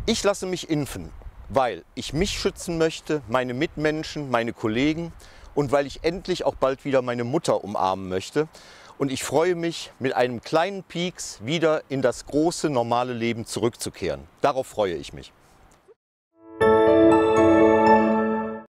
Ich lasse mich impfen, weil ich mich schützen möchte, meine Mitmenschen, meine Kollegen und weil ich endlich auch bald wieder meine Mutter umarmen möchte. Und ich freue mich, mit einem kleinen Pieks wieder in das große, normale Leben zurückzukehren. Darauf freue ich mich.